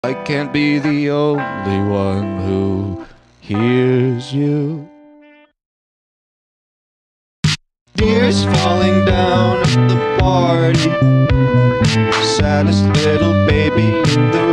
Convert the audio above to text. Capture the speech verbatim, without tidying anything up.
I can't be the only one who hears you. Tears falling down at the party, saddest little baby in the